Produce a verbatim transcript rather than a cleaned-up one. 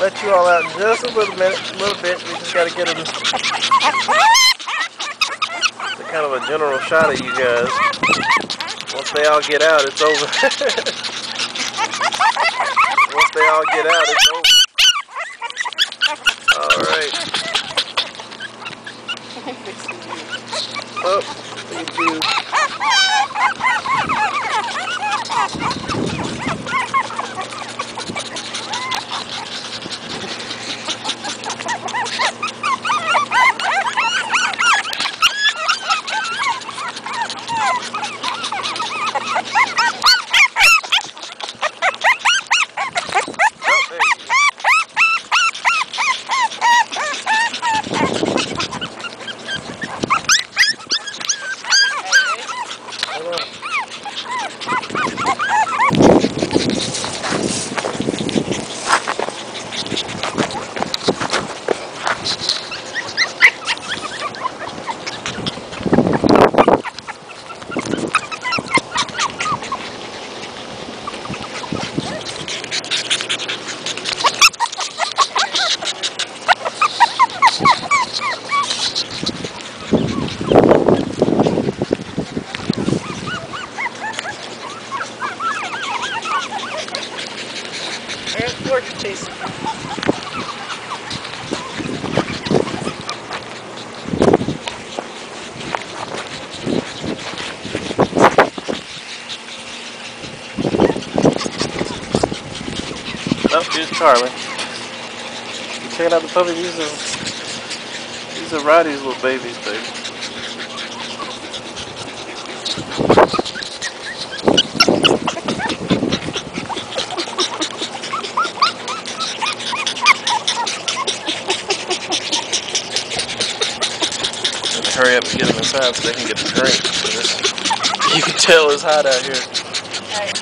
let you all out in just a little minute, a little bit. We just got to get a, a kind of a general shot of you guys. Once they all get out, it's over. Once they all get out, it's over. All right. Oh, you do. Chase. Oh, here's Charlie. Checking out the puppy. These are these are Roddy's little babies, baby. Hurry up and get them inside so they can get the drink. You can tell it's hot out here.